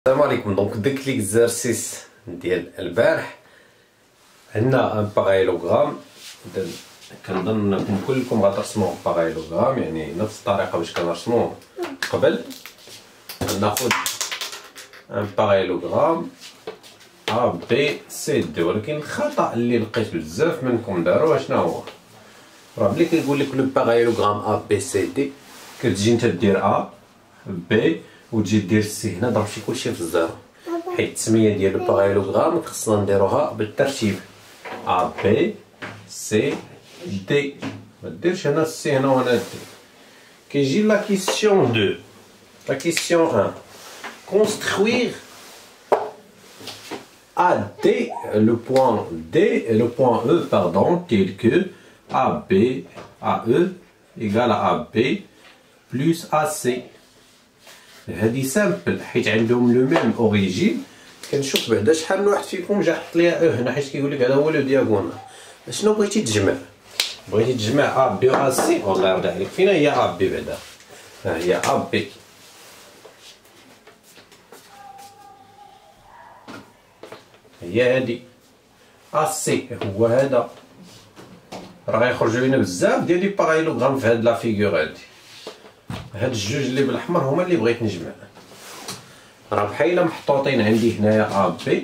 السلام عليكم. دونك داك ليكزارسيس ديال البارح عندنا ان باغايلوغرام. كنظن انكم كلكم غترسموه باغايلوغرام، يعني نفس الطريقه باش كنرسموه قبل. ناخذ ان باغايلوغرام ا بي سي دي، ولكن الخطا اللي لقيت بزاف منكم داروه شنو هو؟ راه ملي كيقول لك لو باغايلوغرام ا بي سي دي كتجي انت دير ا بي وتجي دير سي. هنا ضرب شي كلشي في الزيرو، حيت التسميه ديال لو باغايلوغرام خصنا نديروها بالترتيب ا بي سي دي. ما ديرش هنا السي هنا وهنا دي. كيجي لا كيسيون 2. لا كيسيون 1 construire AD, le point D et le point E, pardon, tel que AB, AE égale à AB plus AC. هادي سامبل حيت عندهم لو ميم اوريجين. كنشوف بعدا شحال من واحد فيكم جا حط ليها او هنا، حيت كيقول لك هذا هو لو دياغونال. شنو بغيتي تجمع؟ بغيتي تجمع ا بي و ا سي. والله يرضي عليك، فين هي ا بي بعدا؟ ها هي ا بي. هي هادي ا سي هو هذا. راه غيخرجوا لينا بزاف ديال لي باغايلوغرام في هاد لا فيغور هادي. هاد الجوج اللي بالاحمر هما اللي بغيت نجمع. راه بحال محطوطين عندي هنايا ا بي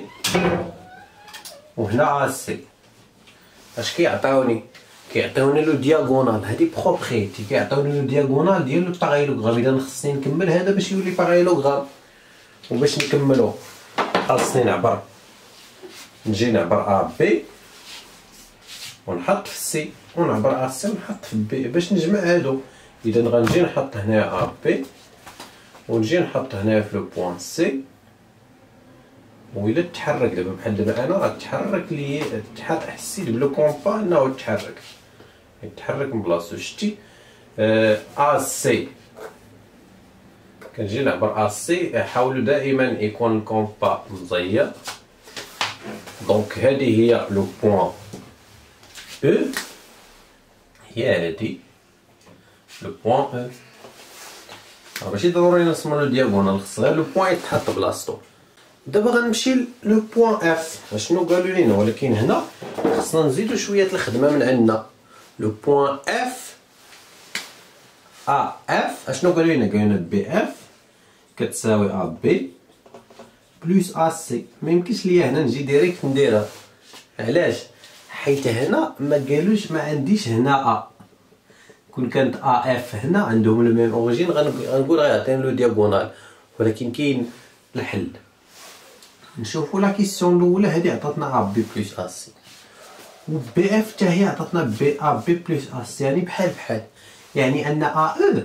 وهنا ا سي. اش كيعطيوني؟ كيعطيوني لو دياغونال. هادي بروبريتي كيعطيوني لو دياغونال ديال لو باغايلوغرام. اذا خصني نكمل هذا باش يولي باغايلوغرام، وباش نكملو خاصني نعبر، نجي نعبر ا بي ونحط في سي، ونعبر ا سي ونحط في بي باش نجمع هادو. اذا غنجي نحط هنايا ا بي ونجي نحط هنايا في لو بوين سي. وإلا تحرك دابا بحال دابا انا راه تحرك لي، حسيت بلو كومبا انه تحرك من بلاصتو. شتي ا سي كنجي نعبر ا سي. حاولوا دائما يكون الكومبا مزير. دونك هذه هي لو بوين او، هي هادي لو بوين او. ماشي ضروري نرسمو لو دياغونال، خص غير لو بوين يتحط بلاصتو. دابا غنمشي لو بوين اف. شنو قالوا لينا؟ ولكن هنا خصنا نزيدو شويه الخدمه من عندنا. لو بوين اف ا اف اشنو قالوا لينا؟ قالوا لنا بي اف كتساوي ا بي بلس ا سي. ما يمكنش ليا هنا نجي ديريكت نديرها. علاش؟ حيت هنا ما قالوش، ما عنديش هنا ا. كون كانت ا اف هنا عندهم لو ميم اوريجين غنقول غيعطيني لو دياغونال. ولكن كاين الحل. نشوفوا لا كيسيون الاولى هذه عطاتنا ا بي بلس ا سي، و بي اف حتى هي عطاتنا بي ا بي بلس ا سي، يعني بحال بحال. يعني ان ا او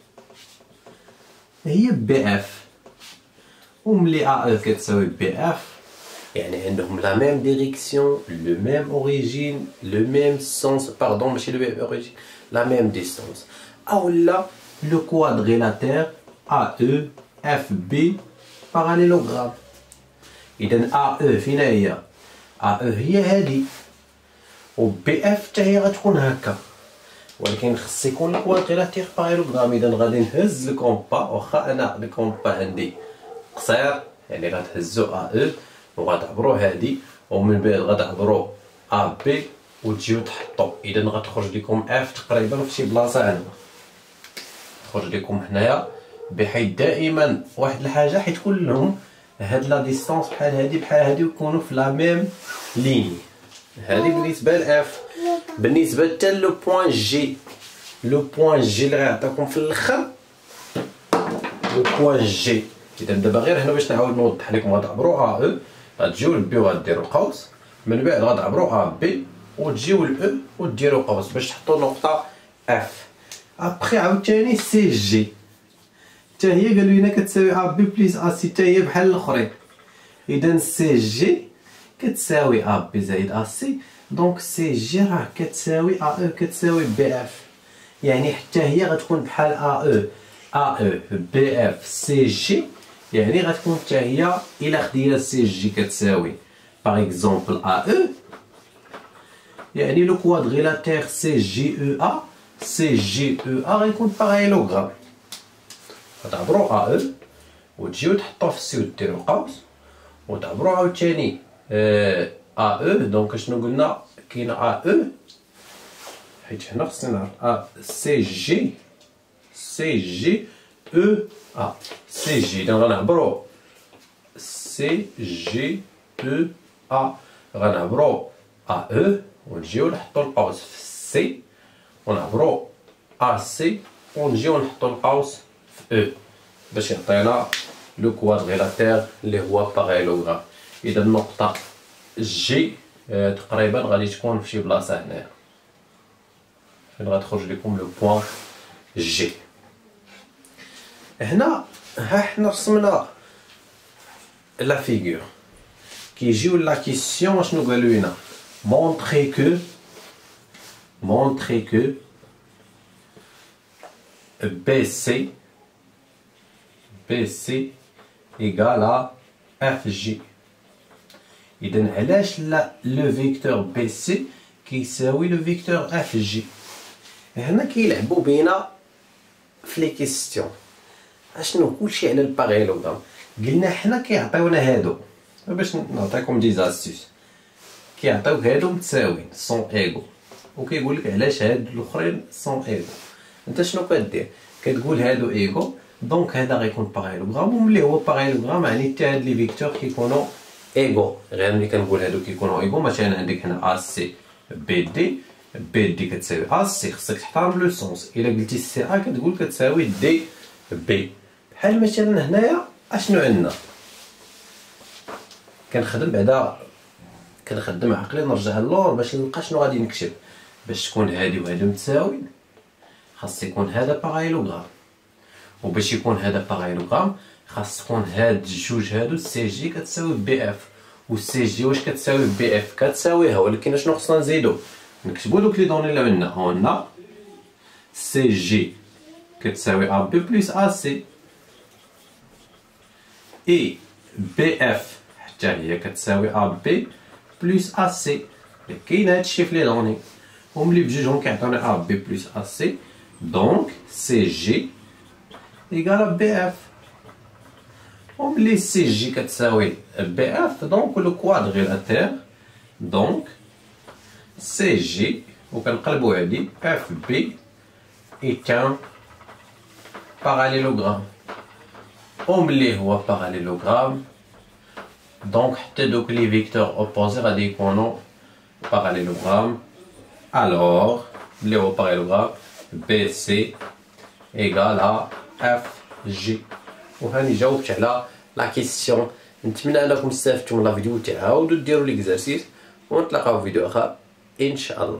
هي بي اف، وملي ا او كتساوي بي اف يعني عندهم لا ميم ديريكسيون، لو ميم اوريجين، لو ميم سونس، باردون ماشي لو ميم اوريجين، لا ميم ديستونس. اولا لو كوادريلاتير ا او اف بي باراليلوغرام. اذا ا او فين هي؟ ا او هي هادي، و بي اف حتى هي غتكون هكا. ولكن خص يكون الكوادريلاتير باراليلوغرام. اذا غادي نهز الكومبا، واخا انا الكومبا عندي قصير، يعني غتهزو ا او وغتعبرو هادي، ومن بعد غتعبرو ا بي وتجيو تحطو. اذا غتخرج لكم اف تقريبا في شي بلاصه هنا، تخرج لكم هنايا. بحيث دائما واحد الحاجه، حيت كلهم هاد لا ديستونس بحال هادي بحال هادي ويكونوا في لا ميم لين. هادي بالنسبه لاف. بالنسبه حتى لو بوين جي، لو بوين جي اللي غيعطيكم في الاخر، لو بوين جي. اذا دابا غير هنا باش نعاود نوضح لكم، غتعبروا ا او، غتجيو للبي وغديروا قوس، من بعد غتعبروا ا بي وتجيو لاو وديروا قوس باش تحطوا نقطه اف. ابخي عاوتاني سي جي حتى هي قالوا لنا كتساوي ا بي بلس ا سي، حتى هي بحال الاخرين. اذا سي جي كتساوي ا بي زائد ا سي. دونك سي جي راه كتساوي ا او كتساوي بي اف، يعني حتى هي غتكون بحال ا او بي اف سي جي. يعني غتكون حتى هي الى خدينا سي جي كتساوي باغ اكزومبل ا او، يعني لو كوادريلاتير سي جي او ا، سي جي او ا غيكون باغايلوغرام. غتعبروا ا او وتجيو تحطوه في السي وديرو قوس وتعبرو عاوتاني ا او. دونك شنو قلنا كاين ا او حيت هنا خصنا نعرف ا سي جي او ا سي جي. دونك غنعبرو سي جي او ا غنعبرو ا او ونجيو نحطو القوس في سي ونعبرو ا سي ونجيو نحطو القوس في او باش يعطينا لو كوادريلاتير اللي هو بارالوغرام. اذا النقطه جي تقريبا غادي تكون في شي بلاصه هنايا فين غتخرج لكم لو بوين جي. هنا ها حنا رسمنا لا فيغور كيجيو لا كيسيون شنو قالوا لنا montrer que BC égale à FG. إذا علاش لا لو فيكتور بي سي كيساوي لو فيكتور اف جي؟ هنا كيلعبوا بينا في لي كيستيون. اشنو كلشي على البارالوغرام. قلنا حنا كيعطيونا هادو باش نعطيكم دي زاستيس، كيعطيوك هادو متساويين سون ايغو وكيقول لك علاش هاد الاخرين سون ايغو. انت شنو كدير؟ كتقول هادو ايغو دونك هذا غيكون بارالوغرام، وملي هو بارالوغرام يعني حتى هاد لي فيكتور كيكونوا ايغو. غير ملي كنقول هادو كيكونوا ايغو مثلا عندك هنا ا سي بي دي كتساوي ا سي، خصك تحترم لو سونس. الا قلتي سي ا كتقول كتساوي دي بي. بحال مثلا هنايا اشنو عندنا؟ كنخدم بعدا كنخدم عقلي نرجع للور باش نلقى شنو غادي نكتب. باش تكون هادي وهادو متساويين خاص يكون هذا بارالوغرام، وباش يكون هذا بارالوغرام خاص تكون هاد الجوج هادو سي جي كتساوي بي اف. والسي جي واش كتساوي بي اف؟ كتساويها، ولكن شنو خصنا نزيدو؟ نكتبو دوك لي دوني اللي عندنا. هنا سي جي كتساوي ا بي بلس ا سي، اي بي اف حتى هي كتساوي ا بي بلس ا سي. كاين هادشي في لي دوني، وملي بجوجهم كيعطيونا ا بي بلس ا سي دونك سي جي ايكال بي اف. وملي سي جي كتساوي بي اف دونك لو كوادريلاتير دونك سي جي وكنقلبو عليه اف بي ايتان باراليلوغرام. وملي هو باراليلوغرام دونك حتى دوك لي فيكتور اوبوزي غادي يكونوا باراليلوغرام. الوغ ملي هو باراليلوغرام بي سي ايكال ا اف جي. وهاني جاوبت على لا كيسيون. نتمنى انكم استفدتوا من لا فيديو. تعاودوا ديروا ليكزارسيس ونتلاقاو في فيديو اخر ان شاء الله.